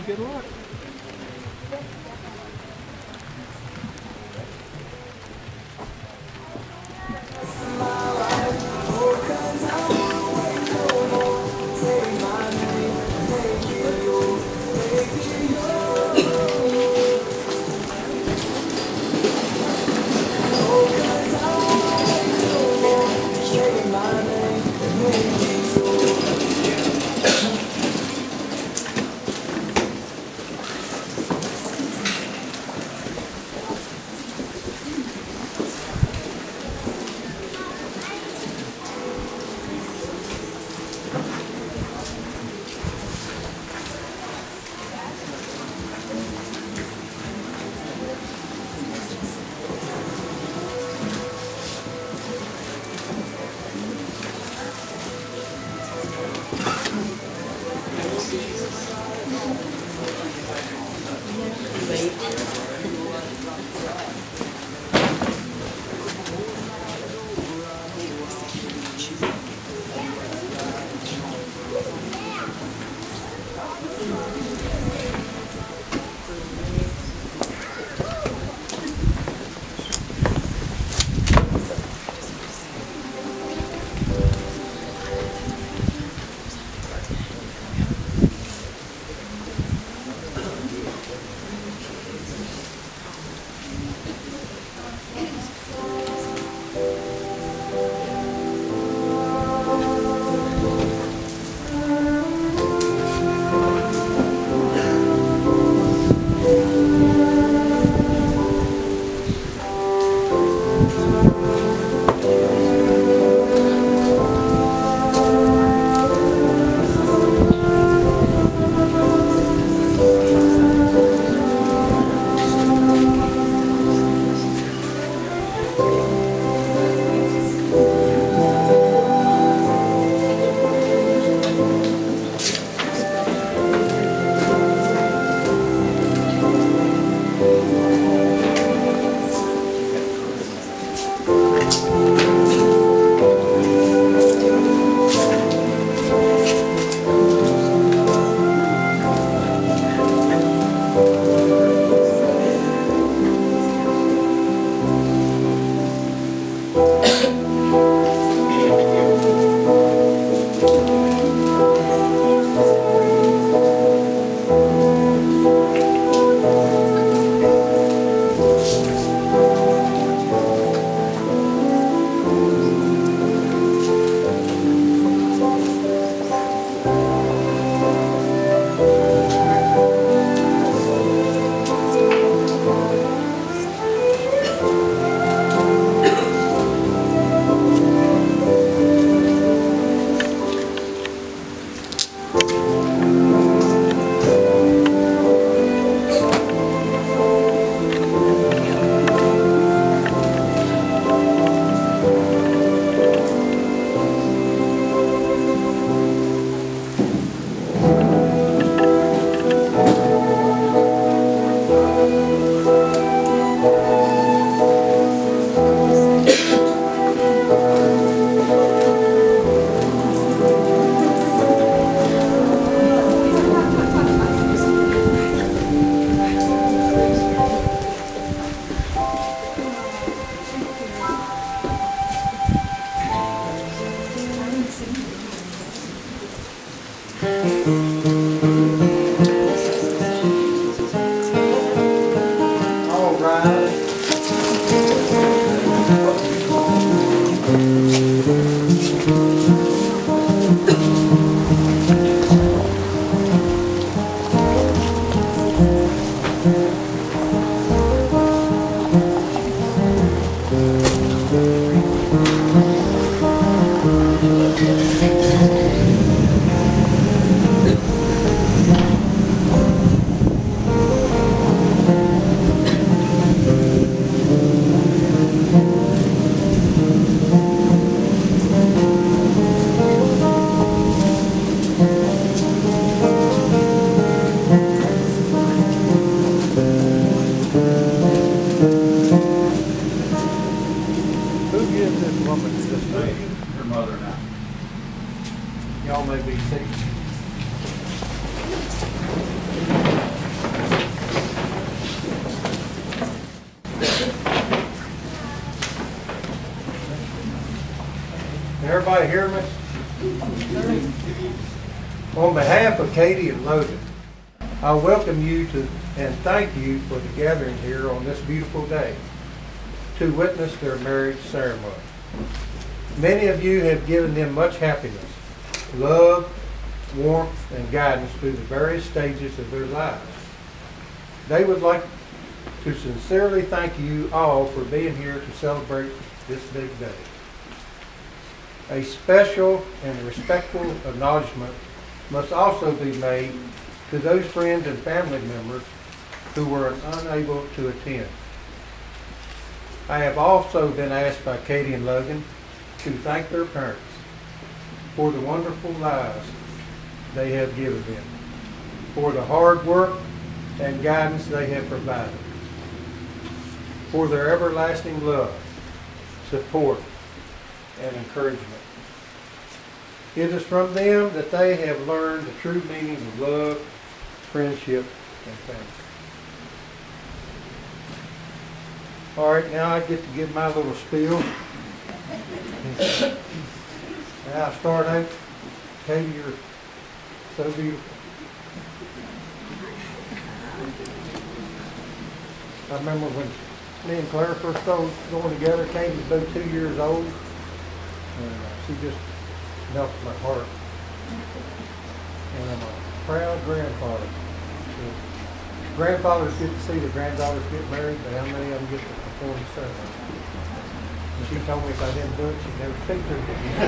Good luck. Y'all may be seated. everybody hear me? On behalf of Katie and Logan, I welcome you to and thank you for the gathering here on this beautiful day to witness their marriage ceremony. Many of you have given them much happiness, love, warmth, and guidance through the various stages of their lives. They would like to sincerely thank you all for being here to celebrate this big day. A special and respectful acknowledgement must also be made to those friends and family members who were unable to attend. I have also been asked by Katie and Logan to thank their parents for the wonderful lives they have given them, for the hard work and guidance they have provided, for their everlasting love, support, and encouragement. It is from them that they have learned the true meaning of love, friendship, and family. All right, now I get to give my little spiel. Now I start out, Katie, you're so beautiful. I remember when me and Claire first started going together. Katie's about 2 years old, and she just melted my heart. And I'm a proud grandfather. So grandfathers get to see the granddaughters get married, but how many of them get to perform the ceremony? And she told me if I didn't do it, she'd never speak to me again.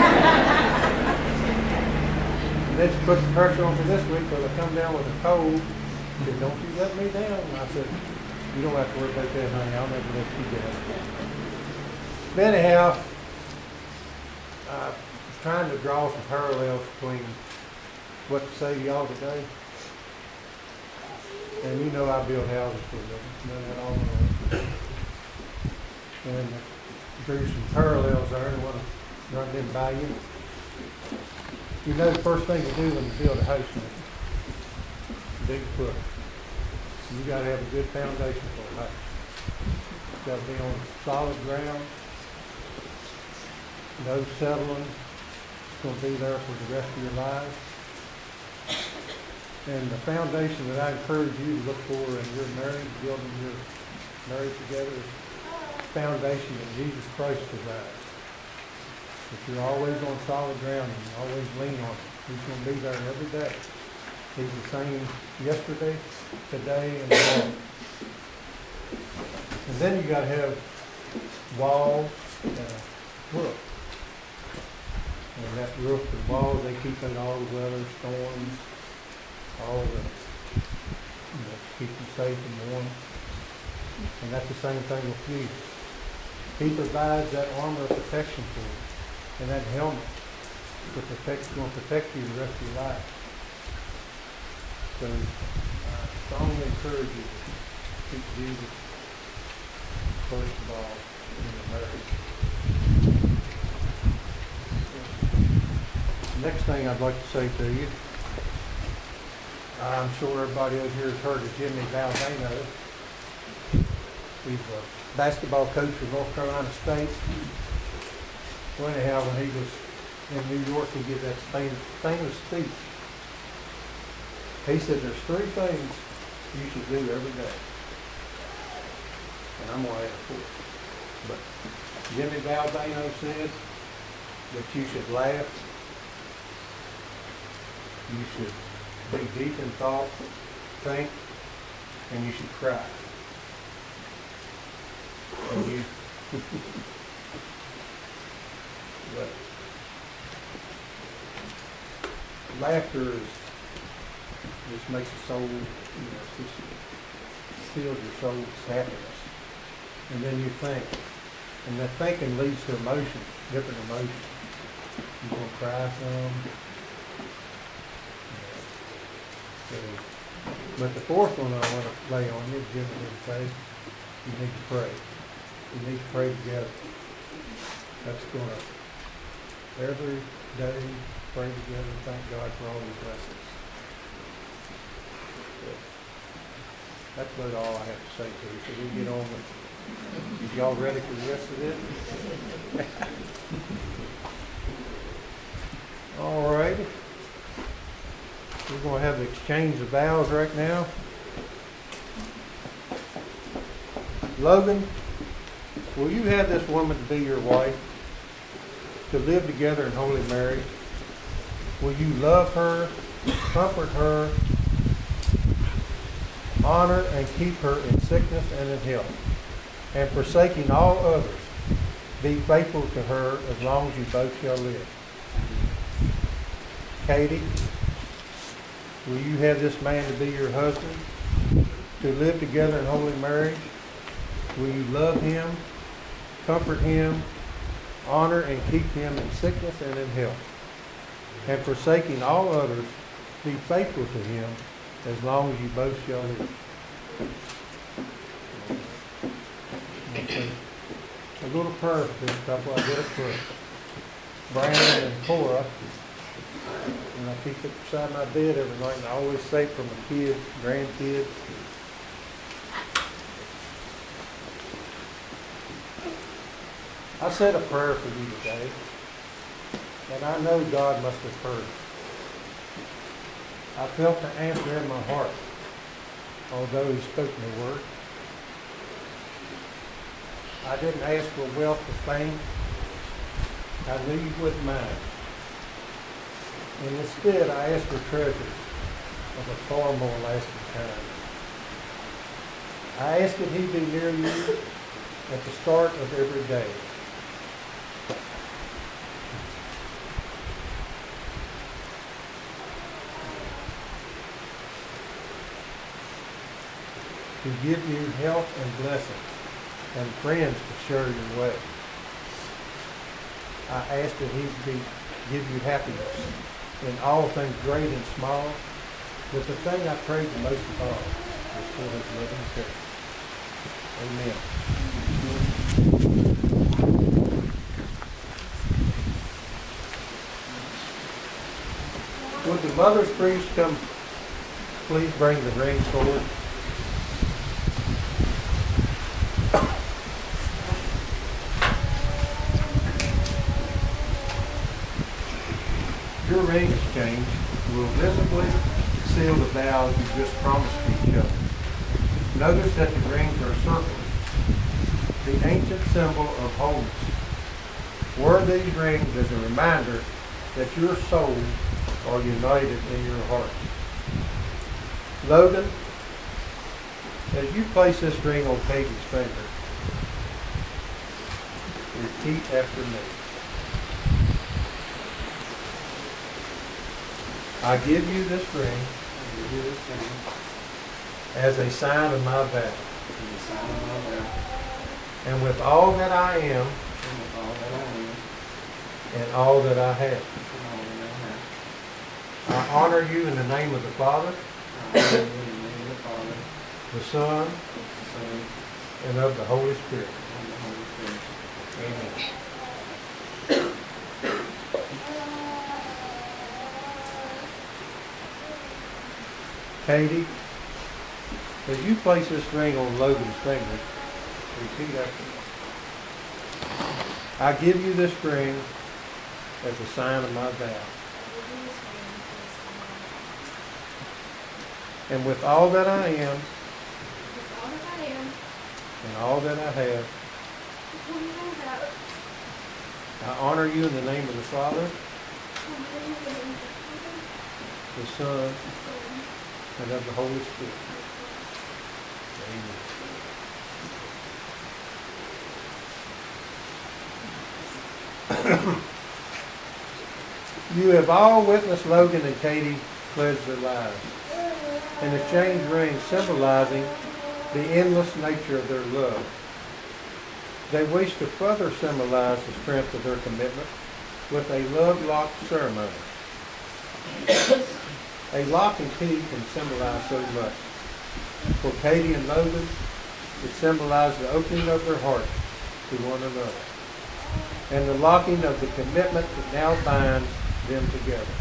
And then she put the pressure on me this week because I come down with a cold. She said, "Don't you let me down." And I said, "You don't have to worry about that, honey. I'll never let you down." But anyhow, I was trying to draw some parallels between what to say to y'all today. And you know I build houses for a living. You know that all my life. And drew some parallels there and I want to run them by you. You know the first thing to do when you build a house, dig a foot. You got to have a good foundation for a house. It's got to be on solid ground, no settling. It's going to be there for the rest of your life. And the foundation that I encourage you to look for in your marriage, building your marriage together, is the foundation that Jesus Christ provides. That you're always on solid ground and you always lean on it. He's going to be there every day. He's the same yesterday, today, and tomorrow. And then you got to have walls and a roof. And that roof and walls, they keep in all the weather, storms, all the, keep you safe and warm. And that's the same thing with Jesus. He provides that armor of protection for you, and that helmet to protect, going to protect you the rest of your life. So I strongly encourage you to keep Jesus first of all in your marriage. The next thing I'd like to say to you, I'm sure everybody over here has heard of Jimmy Valdano. He's a basketball coach for North Carolina State. Well, anyhow, when he was in New York, he gave that famous speech. He said, "There's 3 things you should do every day." And I'm going to add a 4th. But Jimmy Valdano said that you should laugh, you should be deep in thought, think, and you should cry. And you, but laughter just makes the soul, it just fills your soul's happiness. And then you think, and that thinking leads to emotions, different emotions. You're going to cry some. But the 4th one I want to lay on you, Jimmy didn't say, you need to pray. You need to pray together. That's going to, every day, pray together and thank God for all His blessings. That's about all I have to say to you. So we get on with, y'all ready for the rest of it? baby. We're going to have the exchange of vows right now. Logan, will you have this woman to be your wife, to live together in holy marriage? Will you love her, comfort her, honor and keep her in sickness and in health, and forsaking all others, be faithful to her as long as you both shall live? Katie, will you have this man to be your husband, to live together in holy marriage? Will you love him, comfort him, honor and keep him in sickness and in health, and forsaking all others, be faithful to him as long as you both shall live? Okay. A little prayer for this couple. I did a prayer. Brandon and Cora, and I keep it beside my bed every night, and I always say it for my kids, grandkids. I said a prayer for you today, and I know God must have heard. I felt the answer in my heart, although He spoke no word. I didn't ask for wealth or fame. I knew you wouldn't mind. And instead, I asked for treasures of a far more lasting kind. I asked that He be near you at the start of every day. To give you health and blessings, and friends to share your way. I ask that He give you happiness in all things great and small, but the thing I pray the most of all is for His loving care. Amen. Would the mother's priest come, please bring the rings forward? Your ring exchange will visibly seal the vows you just promised to each other. Notice that the rings are circled, the ancient symbol of wholeness. Wear these rings as a reminder that your souls are united in your hearts. Logan, as you place this ring on Katie's finger, repeat after me. I give you this ring as a sign of my vow. And with all that I am and all that I have, I honor you in the name of the Father, the Son, and of the Holy Spirit. Amen. Katie, as you place this ring on Logan's finger, repeat after me. I give you this ring as a sign of my vow. And with all that I am, and all that I have, I honor you in the name of the Father, the Son, and of the Holy Spirit. Amen. You have all witnessed Logan and Katie pledge their lives and exchange rings symbolizing the endless nature of their love. They wish to further symbolize the strength of their commitment with a love lock ceremony. A lock and key can symbolize so much. For Katie and Logan, it symbolized the opening of their hearts to one another and the locking of the commitment that now binds them together.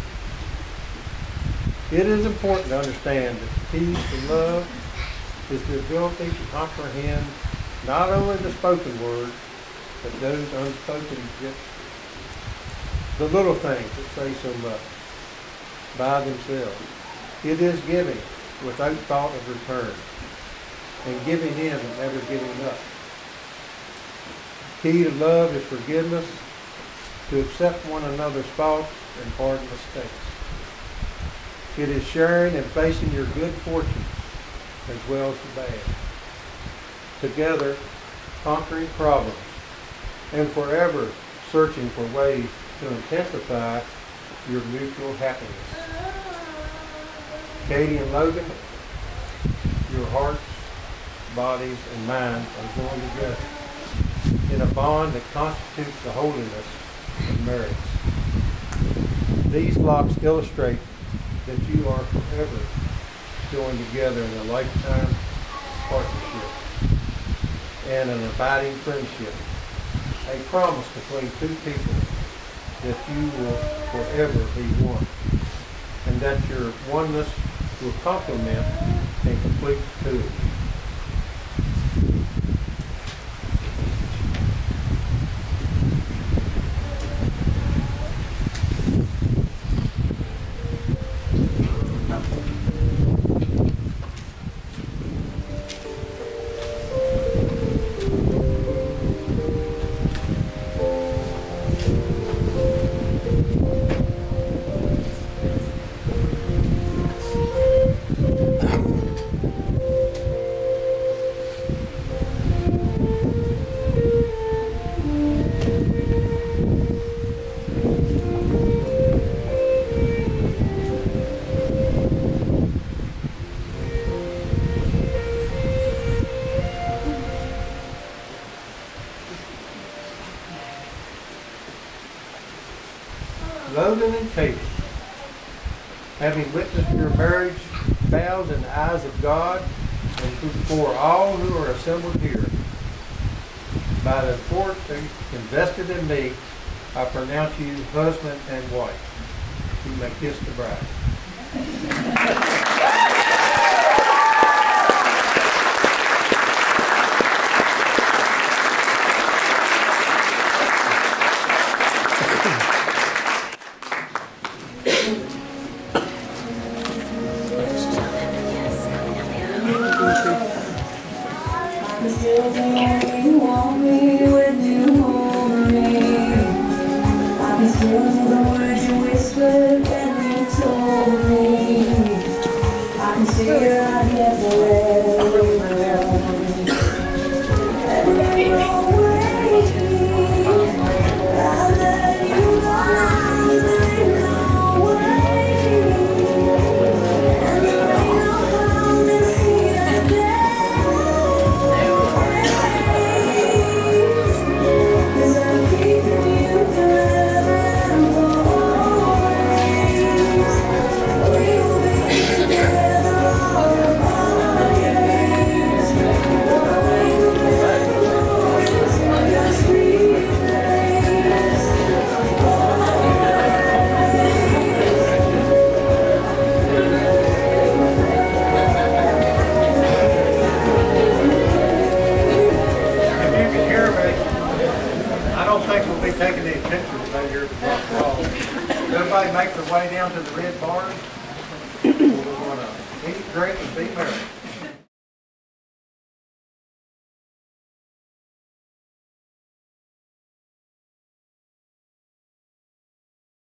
It is important to understand that the key to love is the ability to comprehend not only the spoken word, but those unspoken gifts. the little things that say so much by themselves. It is giving without thought of return, and giving in and never giving up. Key to love is forgiveness, to accept one another's faults and pardon mistakes. It is sharing and facing your good fortunes as well as the bad. Together, conquering problems, and forever searching for ways to intensify your mutual happiness. Katie and Logan, your hearts, bodies, and minds are joined together in a bond that constitutes the holiness of marriage. These locks illustrate that you are forever joined together in a lifetime partnership and an abiding friendship, a promise between two people that you will forever be one, and that your oneness will complement and complete the two. Logan and Katie, having witnessed your marriage vows in the eyes of God and before all who are assembled here, by the authority invested in me, I pronounce you husband and wife. You may kiss the bride. You want me when you hold me. I can still do the words you whispered when you told me. I can see your eyes get forever. And you're always I'll let you go away. And there ain't no harm to see again. Taking these pictures right here at the front wall. Everybody make their way down to the red barn. We're going to eat, drink, and be merry.